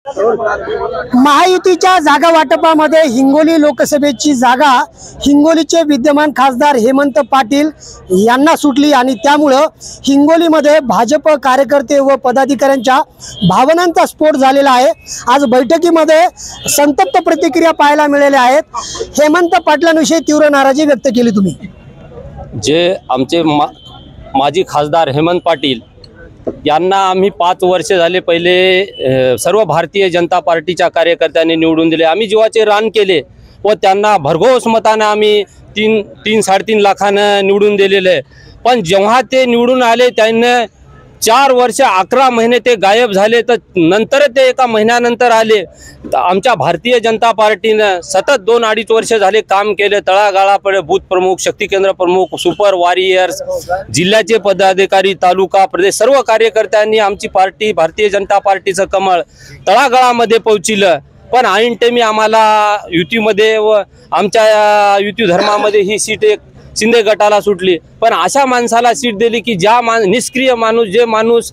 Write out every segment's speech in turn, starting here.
महायुतीच्या जागा वाटपामध्ये हिंगोली लोकसभेची जागा हिंगोलीचे विद्यमान खासदार हेमंत पाटील यांना सुटली आणि त्यामुळं हिंगोलीमध्ये भाजप कार्यकर्ते व पदाधिकाऱ्यांच्या भावनांचा स्फोट झालेला आहे। आज बैठकीमध्ये संतप्त प्रतिक्रिया पाहायला मिळाल्या आहेत। हेमंत पाटलांविषयी तीव्र नाराजी व्यक्त केली तुम्ही। जे आमचे माजी खासदार हेमंत पाटील यांना आम्ही 5 वर्ष झाले पहिले सर्व भारतीय जनता पार्टीच्या कार्यकर्त्यांनी निवडून दिले। आम्ही जीवाचे रान केले व त्यांना भरघोस मताने आम्ही 3-3.5 लाखानं निवडून दिलेले। पण जेव्हा ते निवडून आले त्यांनी 4 वर्ष 11 महिने ते गायब झाले, तर नंतर ते एका महिन्यानंतर आले। आमच्या भारतीय जनता पार्टीनं सतत 2-2.5 वर्ष झाले काम केले। तळागाळापर्यंत बूथ प्रमुख, शक्ती केंद्र प्रमुख, सुपर वॉरियर्स, जिल्ह्याचे पदाधिकारी, तालुका, प्रदेश सर्व कार्यकर्त्यांनी आमची पार्टी भारतीय जनता पार्टीचं कमळ तळागाळामध्ये पोहोचलं। पण ऐन टाइमी आम्हाला युतीमध्ये व आमच्या युती धर्मामध्ये ही सीट एक शिंदे गटाला सुटली। पण अशा माणसाला सीट दिली की ज्या निष्क्रिय माणूस, जे माणूस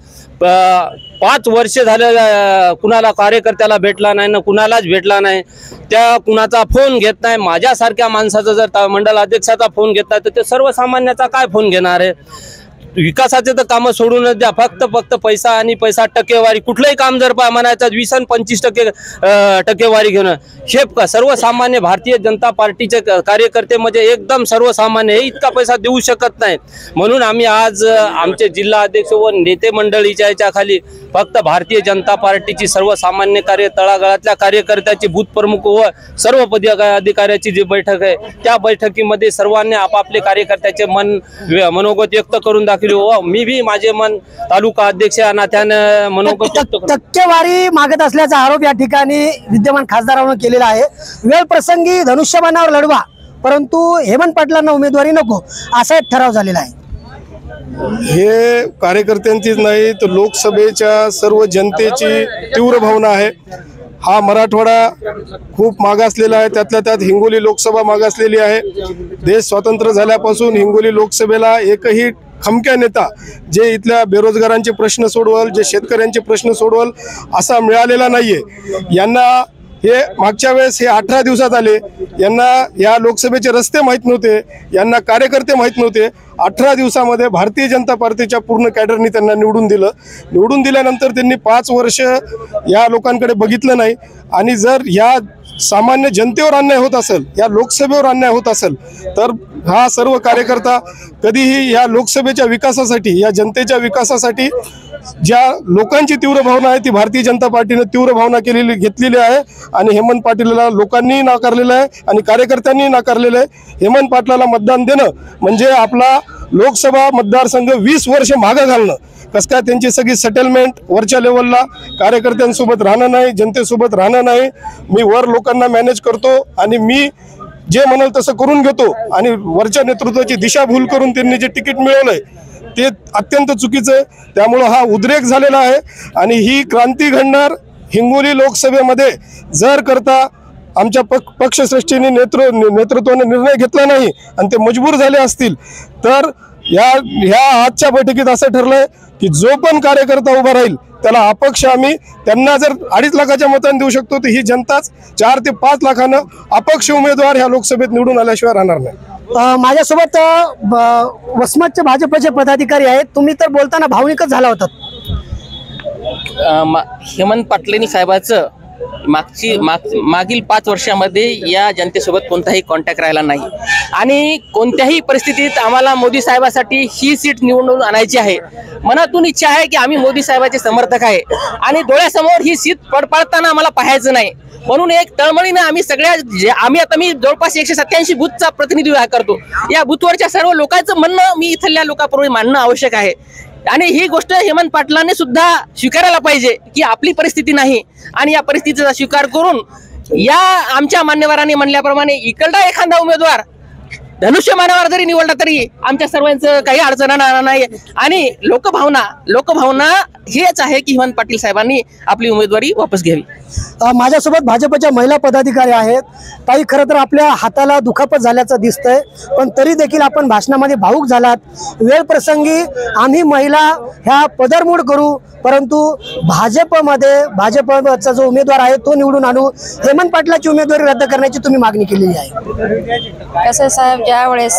5 वर्ष झाले कुणाला कार्यकर्त्याला भेटला नाही ना कुणालाच भेटला नाही, त्या कुणाचा फोन घेत नाही। माझ्यासारख्या माणसाचा जर मंडल अध्यक्षाचा फोन घेत नाही तर ते सर्वसामान्याचा काय फोन घेणार आहे? विकासाचे तर कामं सोडूनच द्या, फक्त पैसा आणि पैसा टक्केवारी। कुठलंही काम जर म्हणायचं 20 आणि 25% टक्केवारी घेणं, हे सर्वसामान्य भारतीय जनता पार्टीचे कार्यकर्ते म्हणजे एकदम सर्वसामान्य, हे इतका पैसा देऊ शकत नाही। म्हणून आम्ही आज आमचे जिल्हा अध्यक्ष व नेते मंडळीच्या याच्या खाली फक्त भारतीय जनता पार्टीची सर्वसामान्य तळागाळातल्या कार्यकर्त्याची, बूथ प्रमुख व सर्व पदाधिकाऱ्याची जी बैठक आहे त्या बैठकीमध्ये सर्वांनी आपापले कार्यकर्त्याचे मनोगत व्यक्त करून दाखवले। मी भी माझे मन तालुका अध्यक्ष नात्याने मनोगत टक्केवारी मागत असल्याचा आरोप या ठिकाणी विद्यमान खासदारांनी केलेला आहे। वेळ प्रसंगी धनुष्यबाणावर लढवा, परंतु हेमंत पाटलांना उमेदवारी नको असा एक ठराव झालेला आहे। हे कार्यकर्त्यांचीच नाही तर लोकसभेच्या सर्व जनतेची तीव्र भावना आहे। हा मराठवाडा खूप मागासलेला आहे, त्यातल्या त्यात हिंगोली लोकसभा मागासलेली आहे। देश स्वतंत्र झाल्यापासून हिंगोली लोकसभेला एकही खमक्या नेता जे इथल्या बेरोजगारांचे प्रश्न सोडवल, जे शेतकऱ्यांचे प्रश्न सोडवल असा मिळालेला नाहीये। यांना हे मागच्या वेळेस हे 18 दिवसात आले, यांना या लोकसभेचे रस्ते माहीत नव्हते, यांना कार्यकर्ते माहीत नव्हते। 18 दिवसामध्ये भारतीय जनता पार्टीच्या पूर्ण कॅडरनी त्यांना निवडून दिलं। निवडून दिल्यानंतर त्यांनी 5 वर्ष या लोकांकडे बघितलं नाही। आणि जर या सामान्य जनतेवर अन्याय होत असेल, या लोकसभेवर अन्याय होत असेल, तर हा सर्व कार्यकर्ता कधीही या लोकसभेच्या विकासासाठी, या जनतेच्या विकासासाठी ज्या लोकांची तीव्र भावना आहे ती भारतीय जनता पार्टीने तीव्र भावना घेतलेली आहे। आणि हेमंत पाटीलला लोकांनी नाकारलेलं आहे आणि कार्यकर्त्यांनी नाकारलेलं आहे। हेमंत पाटलाला मतदान देणं म्हणजे आपला लोकसभा मतदारसंघ 20 वर्ष मागे घालणं। कसं काय त्यांची सगळी सेटलमेंट वरच्या लेवलला कार्यकर्त्यांसोबत राहणं नाही, जनतेसोबत राहणं नाही। मी वर लोकांना मॅनेज करतो आणि मी जे म्हणाल तसं करून घेतो आणि वरच्या नेतृत्वाची दिशाभूल करून त्यांनी जे तिकीट मिळवलंय ते अत्यंत चुकीचं आहे। त्यामुळे हा उद्रेक झालेला आहे आणि ही क्रांती घडणार हिंगोली लोकसभेमध्ये जर करता आमच्या पक्षश्रेष्ठींनी नेतृत्वाने निर्णय घेतला नाही आणि ते मजबूर झाले असतील तर ह्या आजच्या बैठकीत असं ठरलंय की जो पण कार्यकर्ता उभा राहील त्याला अपक्ष आम्ही त्यांना जर 2.5 लाखाच्या मतांनी देऊ शकतो, तर ही जनताच 4 ते 5 लाखानं अपक्ष उमेदवार ह्या लोकसभेत निवडून आल्याशिवाय राहणार नाही। माझ्यासोबत वसमतचे भाजपचे पदाधिकारी आहेत। तुम्ही तर बोलताना भावनिकच झाला होता। हेमंत पाटलांनी साहेबांचं मागील 5 वर्षामध्ये या जनतेसोबत कोणताही कॉन्टॅक्ट राहिला नाही आणि कोणत्याही परिस्थितीत आम्हाला मोदी साहेबांसाठी ही सीट निवडून आणायची आहे। मनातून इच्छा आहे की आम्ही मोदी साहेबांचे समर्थक आहे आणि डोळ्यासमोर ही सीट पडताना आम्हाला पाहायचं नाही। म्हणून एक तळमळीने आम्ही मी जवळपास 187 बूथचा प्रतिनिधी करतो। या बूथवरच्या सर्व लोकांचं म्हणणं मी इथल्या लोकांपूर्वी मांडणं आवश्यक आहे आणि ही गोष्ट हेमंत पाटलांनी सुद्धा स्वीकारायला पाहिजे की आपली परिस्थिती नाही आणि या परिस्थितीचा स्वीकार करून या आमच्या मान्यवरांनी म्हणल्याप्रमाणे इकडला एखादा उमेदवार धनुष्यबाणावर जरी निवडला तरी आमच्या सर्वांचं काही अडचण येणार नाही. आणि लोकभावना हेच आहे की हेमंत पाटील साहेबांनी आपली उमेदवारी वापस घ्यावी. माझ्यासोबत भाजपच्या महिला पदाधिकारी आहेत. ताई, खरं तर आपल्या हाताला दुखापत झाल्याचं दिसतंय, पण तरी देखील आपण भाषणामध्ये भावूक झालात. वेळ प्रसंगी आम्ही महिला ह्या पदरमोड करू, परंतु भाजपचा जो उमेदवार आहे तो निवडून आणू, हेमंत पाटलाची उमेदवारी रद्द करण्याची तुम्ही मागणी केलेली आहे. कसं साहेब, ज्यावेळेस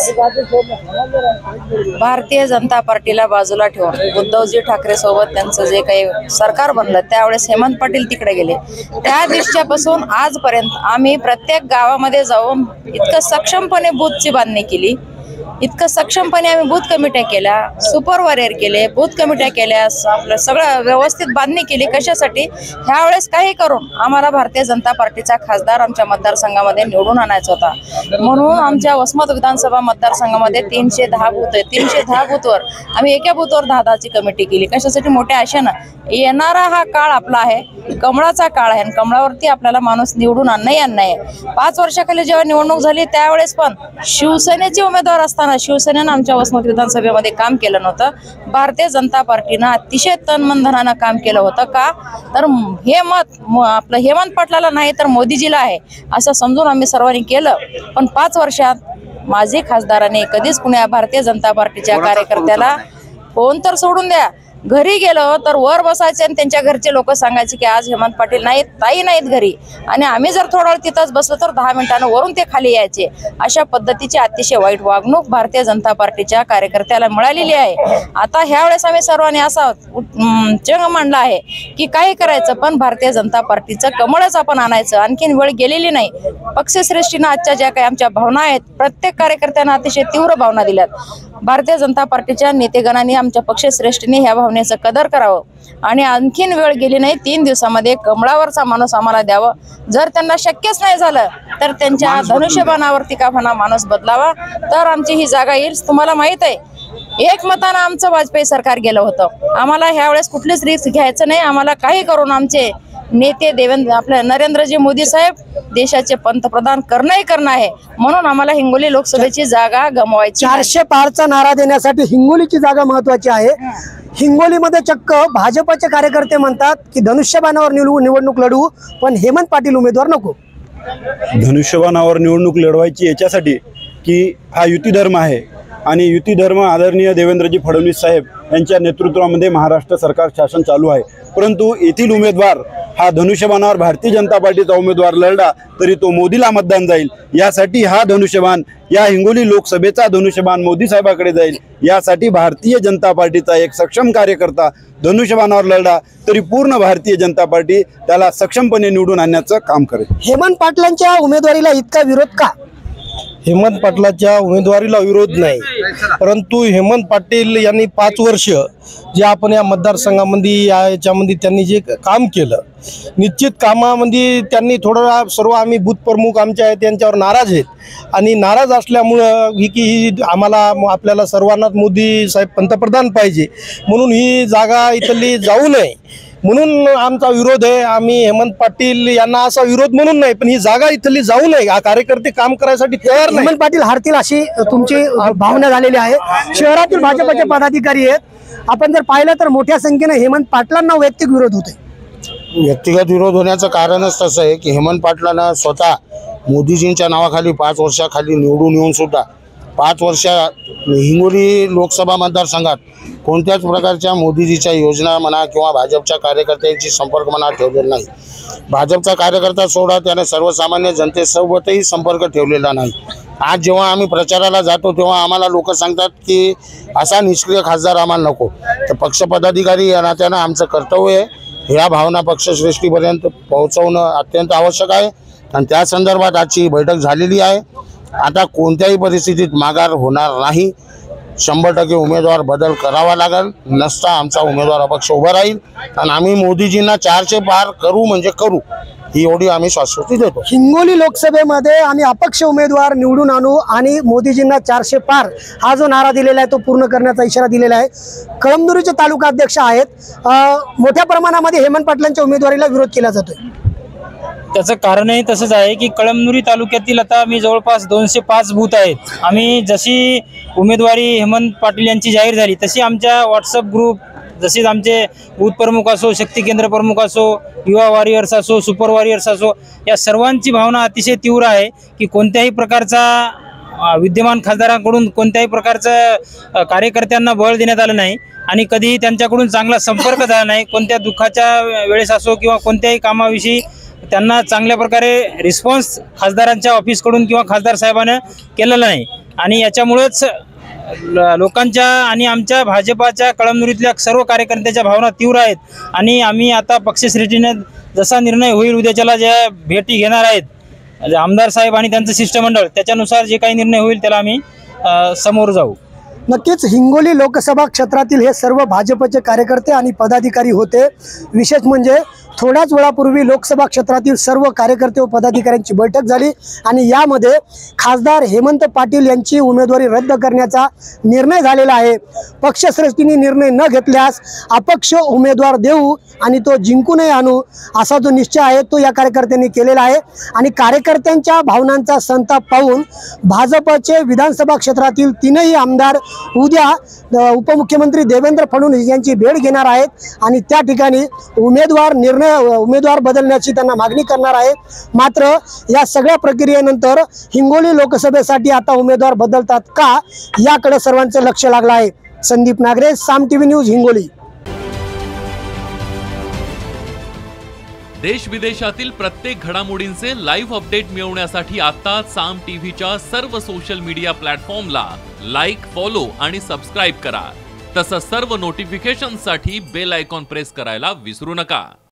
भारतीय जनता पार्टीला बाजूला ठेवून उद्धवजी ठाकरे सोबत त्यांचं जे काही सरकार बनलं त्यावेळेस हेमंत पाटील तिकडे गेले. त्या दिवसापासून आजपर्यंत आम्ही प्रत्येक गावामध्ये जाऊन इतकं सक्षमपणे बूथची बांधणी केली, इतकं सक्षमपणे आम्ही बूथ कमिट्या केल्या, सुपर वॉरियर केले, बूथ कमिट्या केल्या, आपलं सगळं व्यवस्थित बांधणी केली. कशासाठी? ह्यावेळेस काही करून आम्हाला भारतीय जनता पार्टीचा खासदार आमच्या मतदारसंघामध्ये निवडून आणायचा होता. म्हणून आमच्या वसमत विधानसभा मतदारसंघामध्ये 310 बूथ आहे. 310 बूथवर आम्ही एका बूथवर 10-10ची कमिटी केली. कशासाठी? मोठ्या आशेनं येणारा हा काळ आपला आहे, कमळाचा काळ आहे, आणि कमळावरती आपल्याला माणूस निवडून आणणं आहे. 5 वर्षाखाली जेव्हा निवडणूक झाली त्यावेळेस पण शिवसेनेचे उमेदवार असताना शिवसेनेनं आमच्या वसमत विधानसभेमध्ये काम केलं नव्हतं. भारतीय जनता पार्टीनं अतिशय तनमनधनानं काम केलं होतं. का तर हे मत आपलं हेमंत पाटलाला नाही तर मोदीजीला आहे असं समजून आम्ही सर्वांनी केलं. पण 5 वर्षात माझे खासदाराने कधीच कुण्या भारतीय जनता पार्टीच्या कार्यकर्त्याला फोन तर सोडून द्या, घरी गेलो तर वर बसायचे आणि त्यांच्या घरचे लोक सांगायचे की आज हेमंत पाटील नाहीत, ताई नाहीत घरी, आणि आम्ही जर थोडा वेळ तिथंच बसलो तर 10 मिनिटांना वरून ते खाली यायचे. अशा पद्धतीची अतिशय वाईट वागणूक भारतीय जनता पार्टीच्या कार्यकर्त्याला मिळालेली आहे. आता ह्या वेळेस आम्ही सर्वांनी असा चंग मांडला आहे की काही करायचं पण भारतीय जनता पार्टीचं कमळच आपण आणायचं. आणखीन वेळ गेलेली नाही. पक्षश्रेष्ठीनं आजच्या ज्या काही आमच्या भावना आहेत, प्रत्येक कार्यकर्त्यांना अतिशय तीव्र भावना दिल्यात. भारतीय जनता पार्टीच्या नेतेगणांनी आमच्या पक्षश्रेष्ठींनी ह्या भावनेचं कदर करावं आणि आणखीन वेळ गेली नाही, 3 दिवसामध्ये कमळावरचा माणूस आम्हाला द्यावं. जर त्यांना शक्यच नाही झालं तर त्यांच्या धनुष्यबाणावरती का म्हणा माणूस बदलावा, तर आमची ही जागा येईल. तुम्हाला माहित आहे, एकमतानं आमचं वाजपेयी सरकार गेलं होतं. आम्हाला ह्या वेळेस कुठलीच रिस्क घ्यायचं नाही. आम्हाला काही करून आमचे नेते आपले नरेंद्रजी मोदी साहेब देशाचे पंतप्रधान करणं आहे. म्हणून आम्हाला हिंगोली लोकसभेची जागा गमवायची. 400 पारचा नारा देण्यासाठी हिंगोलीची जागा महत्वाची आहे. हिंगोलीमध्ये चक्क भाजपचे कार्यकर्ते म्हणतात की धनुष्यबाणावर निवडणूक लढवू, पण हेमंत पाटील उमेदवार नको. धनुष्यबाणावर निवडणूक लढवायची याच्यासाठी की हा युती धर्म आहे आणि युती धर्म आदरणीय देवेंद्रजी फडणवीस साहेब यांच्या नेतृत्वामध्ये महाराष्ट्र सरकार शासन चालू आहे. परंतु येथील उमेदवार हा धनुष्यबाणावर भारतीय जनता पार्टीचा उमेदवार लढला तरी तो मोदीला मतदान जाईल. यासाठी हा धनुष्यबाण, या हिंगोली लोकसभेचा धनुष्यबाण मोदी साहेबाकडे जाईल. यासाठी भारतीय जनता पार्टीचा एक सक्षम कार्यकर्ता धनुष्यबाणावर लढला तरी पूर्ण भारतीय जनता पार्टी त्याला सक्षमपणे निवडून आणण्याचं काम करेल. हेमंत पाटलांच्या उमेदवारीला इतका विरोध का? हेमंत पाटलाच्या उमेदवारीला विरोध नाही, परंतु हेमंत पाटील यांनी 5 वर्ष जे आपण या मतदारसंघामध्ये याच्यामध्ये त्यांनी जे काम केलं, निश्चित कामामध्ये त्यांनी थोडं सर्व आम्ही बूथ प्रमुख आमचे आहेत त्यांच्यावर नाराज आहेत. आणि नाराज असल्यामुळं ही आम्हाला आपल्याला सर्वांनाच मोदी साहेब पंतप्रधान पाहिजे म्हणून ही जागा इथली जाऊ नये म्हणून आमचा विरोध आहे. आम्ही हेमंत पाटील यांना असा विरोध म्हणून नाही, पण ही जागा इथली जाऊ नये. कार्यकर्ते काम करायसाठी तयार नाही. हेमंत पाटील हारतील अशी तुमची भावना झालेली आहे. शहरातील भाजपचे पदाधिकारी आहेत, आपण जर पाहिलं तर मोठ्या संख्येने हेमंत पाटलांना वैयक्तिक विरोध होते. व्यक्तिगत विरोध होण्याचं कारणच तसं आहे की हेमंत पाटलांना स्वतः मोदीजींच्या नावाखाली 5 वर्षाखाली निवडून येऊन सुद्धा 5 वर्ष हिंगोली लोकसभा मतदारसंघात कोणत्याच प्रकारच्या मोदीजीच्या योजना म्हणा किंवा भाजपच्या कार्यकर्त्यांची संपर्क म्हणा ठेवलेला नाही. भाजपचा कार्यकर्ता सोडा त्याने सर्वसामान्य जनतेसोबतही संपर्क ठेवलेला नाही. आज जेव्हा आम्ही प्रचाराला जातो तेव्हा आम्हाला लोक सांगतात की असा निष्क्रिय खासदार आम्हाला नको. तर पक्षपदाधिकारी या नात्यानं आमचं कर्तव्य आहे ह्या भावना पक्षश्रेष्ठीपर्यंत पोहोचवणं अत्यंत आवश्यक आहे आणि त्या संदर्भात आजची बैठक झालेली आहे. आता कोणत्याही परिस्थितीत माघार होणार नाही. 100% उमेदवार बदल करावा लागेल, नसता आमचा उमेदवार अपक्ष उभा राहील आणि आम्ही मोदीजींना 400 पार करू म्हणजे करू ही एवढी आम्ही शाश्वती देतो. हिंगोली लोकसभेमध्ये आम्ही अपक्ष उमेदवार निवडून आणू आणि मोदीजींना 400 पार हा जो नारा दिलेला आहे तो पूर्ण करण्याचा इशारा दिलेला आहे. कळमनुरीचे तालुका अध्यक्ष आहेत, मोठ्या प्रमाणामध्ये हेमंत पाटलांच्या उमेदवारीला विरोध केला जातोय. त्याचं कारणही तसंच आहे की कळमनुरी तालुक्यातील आता आम्ही जवळपास 205 बूथ आहेत. आम्ही जशी उमेदवारी हेमंत पाटील यांची जाहीर झाली तशी आमच्या व्हॉट्सअप ग्रुप, जसेच आमचे बूथ प्रमुख असो, शक्ती केंद्र प्रमुख असो, युवा वॉरियर्स असो, सुपर वॉरियर्स असो, या सर्वांची भावना अतिशय तीव्र आहे की कोणत्याही प्रकारचा विद्यमान खासदारांकडून कोणत्याही प्रकारचं कार्यकर्त्यांना बळ देण्यात आलं नाही आणि कधीही त्यांच्याकडून चांगला संपर्क झाला नाही. कोणत्या दुःखाच्या वेळेस असो किंवा कोणत्याही कामाविषयी त्यांना चांगल्या प्रकारे रिस्पॉन्स खासदारांच्या ऑफिसकडून किंवा खासदार साहेबांना केलेला नाही. आणि याच्यामुळेच लोकांच्या आणि आमच्या भाजपाच्या कळमनुरीतल्या सर्व कार्यकर्त्यांच्या भावना तीव्र आहेत. आणि आम्ही आता पक्षश्रेष्ठीने जसा निर्णय होईल, उद्याच्याला ज्या भेटी घेणार आहेत आमदार साहेब आणि त्यांचं शिष्टमंडळ, त्याच्यानुसार जे काही निर्णय होईल त्याला आम्ही समोर जाऊ. नक्कीच हिंगोली लोकसभा क्षेत्रातील हे सर्व भाजपचे कार्यकर्ते आणि पदाधिकारी होते. विशेष म्हणजे थोड्याच वेळापूर्वी लोकसभा क्षेत्रातील सर्व कार्यकर्ते व पदाधिकाऱ्यांची बैठक झाली आणि यामध्ये खासदार हेमंत पाटील यांची उमेदवारी रद्द करण्याचा निर्णय झालेला आहे. पक्षश्रेष्ठींनी निर्णय न घेतल्यास अपक्ष उमेदवार देऊ आणि तो जिंकूनही आणू असा जो निश्चय आहे तो या कार्यकर्त्यांनी केलेला आहे. आणि कार्यकर्त्यांच्या भावनांचा संताप पाहून भाजपचे विधानसभा क्षेत्रातील 3ही आमदार उद्या उपमुख्यमंत्री देवेंद्र फडणवीस यांची भेट घेणार आहेत आणि त्या ठिकाणी उमेदवार बदलण्याची त्यांना मागणी करणार आहे. मात्र या सगळ्या प्रक्रियेनंतर हिंगोली लोकसभेसाठी आता उमेदवार बदलतात का याकडे सर्वांचं लक्ष लागलं आहे. Sandeep Nagare, Saam TV news, Hingoli. देश विदेशातील प्रत्येक घडामोडींचे लाईव्ह अपडेट मिळवण्यासाठी आता साम टीव्हीच्या सर्व सोशल मीडिया प्लॅटफॉर्मला लाईक, फॉलो आणि सबस्क्राईब करा. तसंच सर्व नोटिफिकेशनसाठी बेल आयकॉन प्रेस करायला विसरू नका.